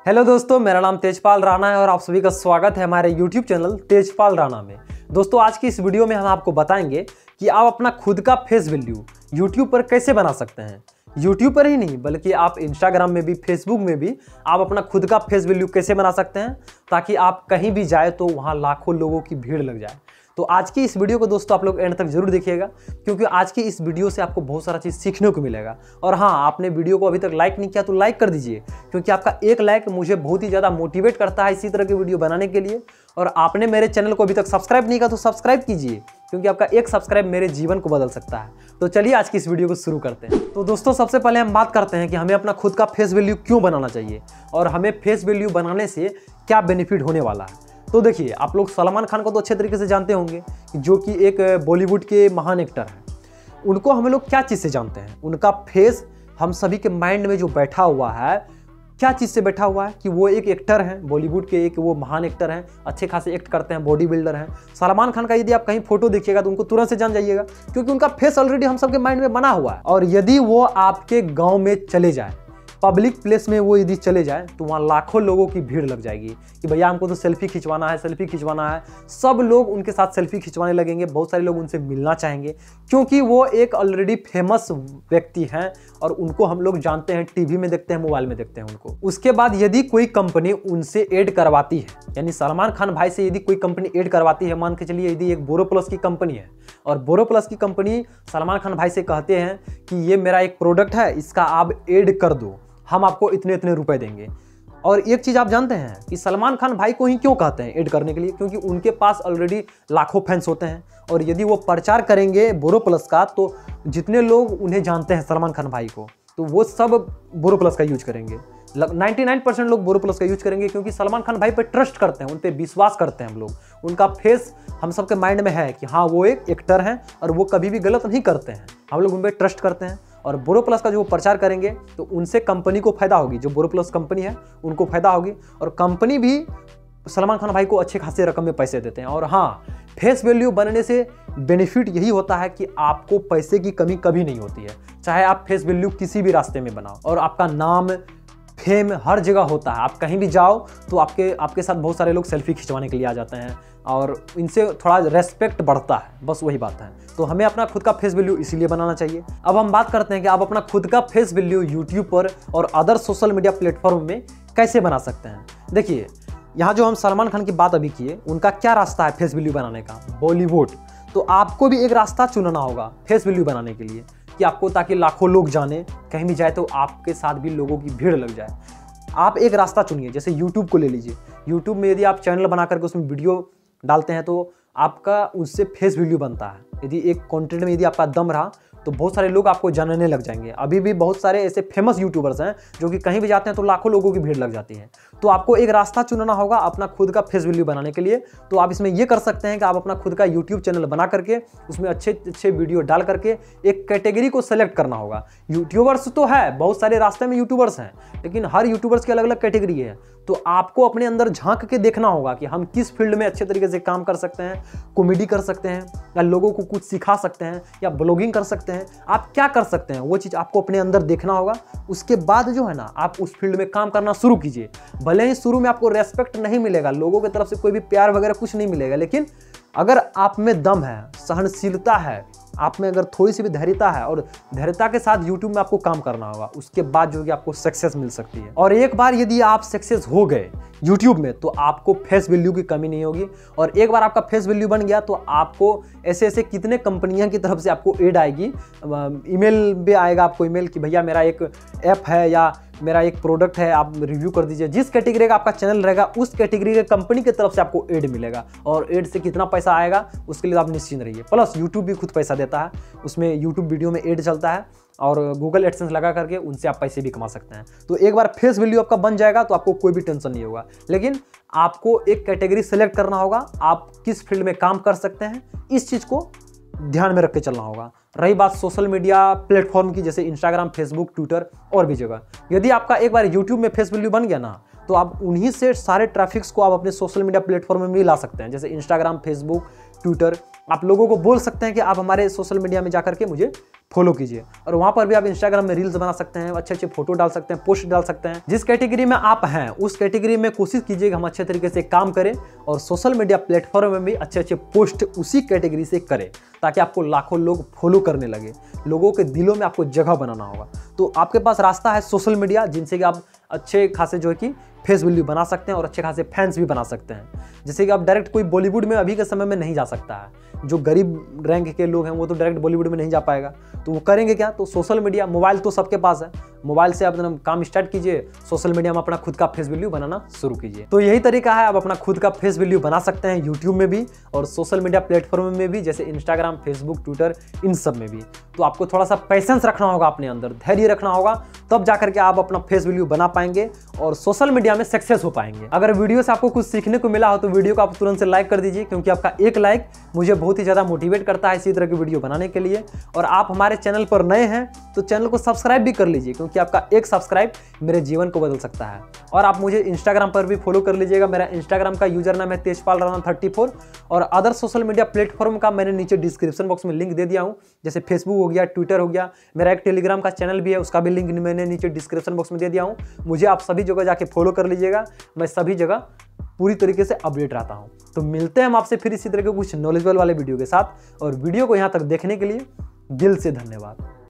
Hello दोस्तों, मेरा नाम तेजपाल राणा है और आप सभी का स्वागत है हमारे YouTube चैनल तेजपाल राणा में। दोस्तों, आज की इस वीडियो में हम आपको बताएंगे कि आप अपना खुद का फेस वैल्यू YouTube पर कैसे बना सकते हैं। YouTube पर ही नहीं बल्कि आप Instagram में भी, Facebook में भी आप अपना खुद का फेस वैल्यू कैसे बना सकते हैं ताकि आप कहीं भी जाए तो वहाँ लाखों लोगों की भीड़ लग जाए। तो आज की इस वीडियो को दोस्तों आप लोग एंड तक जरूर देखिएगा, क्योंकि आज की इस वीडियो से आपको बहुत सारा चीज़ सीखने को मिलेगा। और हाँ, आपने वीडियो को अभी तक लाइक नहीं किया तो लाइक कर दीजिए, क्योंकि आपका एक लाइक मुझे बहुत ही ज़्यादा मोटिवेट करता है इसी तरह की वीडियो बनाने के लिए। और आपने मेरे चैनल को अभी तक सब्सक्राइब नहीं किया तो सब्सक्राइब कीजिए, क्योंकि आपका एक सब्सक्राइब मेरे जीवन को बदल सकता है। तो चलिए आज की इस वीडियो को शुरू करते हैं। तो दोस्तों, सबसे पहले हम बात करते हैं कि हमें अपना खुद का फेस वैल्यू क्यों बनाना चाहिए और हमें फेस वैल्यू बनाने से क्या बेनिफिट होने वाला है। तो देखिए, आप लोग सलमान खान को तो अच्छे तरीके से जानते होंगे, जो कि एक बॉलीवुड के महान एक्टर हैं। उनको हम लोग क्या चीज़ से जानते हैं? उनका फेस हम सभी के माइंड में जो बैठा हुआ है, क्या चीज़ से बैठा हुआ है कि वो एक एक्टर हैं, बॉलीवुड के एक वो महान एक्टर हैं, अच्छे खासे एक्ट करते हैं, बॉडी बिल्डर हैं। सलमान खान का यदि आप कहीं फोटो देखिएगा तो उनको तुरंत से जान जाइएगा, क्योंकि उनका फेस ऑलरेडी हम सबके माइंड में बना हुआ है। और यदि वो आपके गाँव में चले जाए, पब्लिक प्लेस में वो यदि चले जाए, तो वहाँ लाखों लोगों की भीड़ लग जाएगी कि भैया हमको तो सेल्फी खिंचवाना है, सेल्फी खिंचवाना है। सब लोग उनके साथ सेल्फी खिंचवाने लगेंगे, बहुत सारे लोग उनसे मिलना चाहेंगे, क्योंकि वो एक ऑलरेडी फेमस व्यक्ति हैं और उनको हम लोग जानते हैं, टीवी में देखते हैं, मोबाइल में देखते हैं उनको। उसके बाद यदि कोई कंपनी उनसे ऐड करवाती है, यानी सलमान खान भाई से यदि कोई कंपनी ऐड करवाती है, मान के चलिए यदि एक बोरोप्लस की कंपनी है और बोरोप्लस की कंपनी सलमान खान भाई से कहते हैं कि ये मेरा एक प्रोडक्ट है, इसका आप ऐड कर दो, हम आपको इतने इतने रुपए देंगे। और एक चीज़ आप जानते हैं कि सलमान खान भाई को ही क्यों कहते हैं ऐड करने के लिए? क्योंकि उनके पास ऑलरेडी लाखों फैंस होते हैं और यदि वो प्रचार करेंगे बोरोप्लस का, तो जितने लोग उन्हें जानते हैं सलमान खान भाई को, तो वो सब बोरोप्लस का यूज करेंगे। 99% लोग बोरोप्लस का यूज करेंगे, क्योंकि सलमान खान भाई पे ट्रस्ट करते हैं, उन पे विश्वास करते हैं हम लोग। उनका फेस हम सबके माइंड में है कि हाँ, वो एक एक्टर हैं और वो कभी भी गलत नहीं करते हैं, हम लोग उन पर ट्रस्ट करते हैं। और बोरोप्लस का जो वो प्रचार करेंगे तो उनसे कंपनी को फायदा होगी, जो बोरोप्लस कंपनी है उनको फायदा होगी, और कंपनी भी सलमान खान भाई को अच्छे खासे रकम में पैसे देते हैं। और हाँ, फेस वैल्यू बनने से बेनिफिट यही होता है कि आपको पैसे की कमी कभी नहीं होती है, चाहे आप फेस वैल्यू किसी भी रास्ते में बनाओ। और आपका नाम, फेम हर जगह होता है, आप कहीं भी जाओ तो आपके साथ बहुत सारे लोग सेल्फी खिंचवाने के लिए आ जाते हैं और इनसे थोड़ा रेस्पेक्ट बढ़ता है, बस वही बात है। तो हमें अपना खुद का फेस वैल्यू इसीलिए बनाना चाहिए। अब हम बात करते हैं कि आप अपना खुद का फेस वैल्यू यूट्यूब पर और अदर सोशल मीडिया प्लेटफॉर्म में कैसे बना सकते हैं। देखिए, यहाँ जो हम सलमान खान की बात अभी किए, उनका क्या रास्ता है फेस वैल्यू बनाने का? बॉलीवुड। तो आपको भी एक रास्ता चुनना होगा फेस वैल्यू बनाने के लिए, कि आपको ताकि लाखों लोग जाने, कहीं भी जाए तो आपके साथ भी लोगों की भीड़ लग जाए। आप एक रास्ता चुनिए, जैसे YouTube को ले लीजिए। YouTube में यदि आप चैनल बना करके उसमें वीडियो डालते हैं तो आपका उससे फेस वैल्यू बनता है। यदि एक कंटेंट में यदि आपका दम रहा तो बहुत सारे लोग आपको जानने लग जाएंगे। अभी भी बहुत सारे ऐसे फेमस यूट्यूबर्स हैं जो कि कहीं भी जाते हैं तो लाखों लोगों की भीड़ लग जाती है। तो आपको एक रास्ता चुनना होगा अपना खुद का फेस वैल्यू बनाने के लिए। तो आप इसमें ये कर सकते हैं कि आप अपना खुद का यूट्यूब चैनल बना करके उसमें अच्छे अच्छे वीडियो डाल करके एक कैटेगरी को सेलेक्ट करना होगा। यूट्यूबर्स तो है, बहुत सारे रास्ते में यूट्यूबर्स हैं, लेकिन हर यूट्यूबर्स की अलग अलग कैटेगरी है। तो आपको अपने अंदर झांक के देखना होगा कि हम किस फील्ड में अच्छे तरीके से काम कर सकते हैं। कॉमेडी कर सकते हैं, या लोगों को कुछ सिखा सकते हैं, या ब्लॉगिंग कर सकते हैं। आप क्या कर सकते हैं वो चीज़ आपको अपने अंदर देखना होगा। उसके बाद जो है ना, आप उस फील्ड में काम करना शुरू कीजिए। भले ही शुरू में आपको रेस्पेक्ट नहीं मिलेगा, लोगों की तरफ से कोई भी प्यार वगैरह कुछ नहीं मिलेगा, लेकिन अगर आप में दम है, सहनशीलता है, आप में अगर थोड़ी सी भी धैर्यता है और धैर्यता के साथ YouTube में आपको काम करना होगा, उसके बाद जो कि आपको सक्सेस मिल सकती है। और एक बार यदि आप सक्सेस हो गए YouTube में तो आपको फेस वैल्यू की कमी नहीं होगी। और एक बार आपका फेस वैल्यू बन गया तो आपको ऐसे ऐसे कितने कंपनियां की तरफ से आपको ऐड आएगी, ईमेल भी आएगा आपको, ईमेल कि भैया मेरा एक ऐप है या मेरा एक प्रोडक्ट है, आप रिव्यू कर दीजिए। जिस कैटेगरी का आपका चैनल रहेगा उस कैटेगरी के कंपनी की तरफ से आपको ऐड मिलेगा, और ऐड से कितना पैसा आएगा उसके लिए आप निश्चिंत रहिए। प्लस YouTube भी खुद पैसा देता है, उसमें YouTube वीडियो में ऐड चलता है और गूगल एडसेंस लगा करके उनसे आप पैसे भी कमा सकते हैं। तो एक बार फेस वैल्यू आपका बन जाएगा तो आपको कोई भी टेंशन नहीं होगा, लेकिन आपको एक कैटेगरी सेलेक्ट करना होगा, आप किस फील्ड में काम कर सकते हैं, इस चीज़ को ध्यान में रख के चलना होगा। रही बात सोशल मीडिया प्लेटफॉर्म की, जैसे इंस्टाग्राम, फेसबुक, ट्विटर और भी जगह, यदि आपका एक बार यूट्यूब में फेस वैल्यू बन गया ना, तो आप उन्हीं से सारे ट्रैफिक्स को आप अपने सोशल मीडिया प्लेटफॉर्म में भी ला सकते हैं। जैसे इंस्टाग्राम, फेसबुक, ट्विटर, आप लोगों को बोल सकते हैं कि आप हमारे सोशल मीडिया में जाकर के मुझे फॉलो कीजिए, और वहां पर भी आप इंस्टाग्राम में रील्स बना सकते हैं, अच्छे अच्छे फोटो डाल सकते हैं, पोस्ट डाल सकते हैं। जिस कैटेगरी में आप हैं उस कैटेगरी में कोशिश कीजिए कि हम अच्छे तरीके से काम करें और सोशल मीडिया प्लेटफॉर्म में भी अच्छे अच्छे पोस्ट उसी कैटेगरी से करें, ताकि आपको लाखों लोग फॉलो करने लगे, लोगों के दिलों में आपको जगह बनाना होगा। तो आपके पास रास्ता है सोशल मीडिया, जिनसे कि आप अच्छे खासे जो है कि फेस वैल्यू बना सकते हैं और अच्छे खासे फैंस भी बना सकते हैं। जैसे कि आप डायरेक्ट कोई बॉलीवुड में अभी के समय में नहीं जा सकता है, जो गरीब रैंक के लोग हैं वो तो डायरेक्ट बॉलीवुड में नहीं जा पाएगा, तो वो करेंगे क्या? तो सोशल मीडिया, मोबाइल तो सबके पास है, मोबाइल से आप काम स्टार्ट कीजिए, सोशल मीडिया में अपना खुद का फेस वैल्यू बनाना शुरू कीजिए। तो यही तरीका है, आप अपना खुद का फेस वैल्यू बना सकते हैं यूट्यूब में भी और सोशल मीडिया प्लेटफॉर्म में भी, जैसे इंस्टाग्राम, फेसबुक, ट्विटर, इन सब में भी। तो आपको थोड़ा सा पेशेंस रखना होगा, अपने अंदर धैर्य रखना होगा, तब जाकर के आप अपना फेस वैल्यू बना पाएंगे और सोशल मीडिया में सक्सेस हो पाएंगे। अगर वीडियो से आपको कुछ सीखने को मिला हो तो वीडियो को आप तुरंत से लाइक कर दीजिए, क्योंकि आपका एक लाइक मुझे बहुत ही ज़्यादा मोटिवेट करता है इसी तरह की वीडियो बनाने के लिए। और आप हमारे चैनल पर नए हैं तो चैनल को सब्सक्राइब भी कर लीजिए, क्योंकि आपका एक सब्सक्राइब मेरे जीवन को बदल सकता है। और आप मुझे इंस्टाग्राम पर भी फॉलो कर लीजिएगा, मेरा इंस्टाग्राम का यूजर नाम है तेजपाल राणा 34, और अदर सोशल मीडिया प्लेटफॉर्म का मैंने नीचे डिस्क्रिप्शन बॉक्स में लिंक दे दिया हूँ, जैसे फेसबुक हो गया, ट्विटर हो गया, मेरा एक टेलीग्राम का चैनल भी है, उसका भी लिंक मैंने नीचे डिस्क्रिप्शन बॉक्स में दे दिया हूँ। मुझे आप सभी जगह जाके फॉलो कर लीजिएगा, मैं सभी जगह पूरी तरीके से अपडेट रहता हूँ। तो मिलते हैं हम आपसे फिर इसी तरह के कुछ नॉलेजेबल वाले वीडियो के साथ, और वीडियो को यहाँ तक देखने के लिए दिल से धन्यवाद।